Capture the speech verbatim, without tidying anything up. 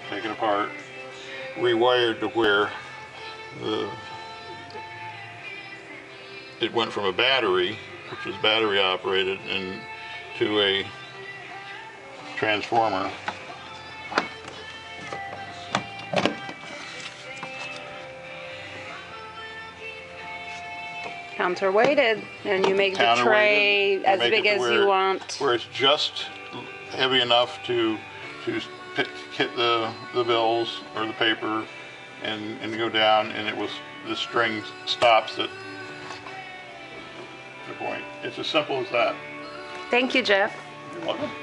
take it apart, rewired to where the it went from a battery, which was battery operated, and to a transformer. Counterweighted, and you make the tray as big as you want. Where it's just heavy enough to to hit the the bills or the paper and and go down, and it was the string stops at the point. It's as simple as that. Thank you, Jeff. You're welcome.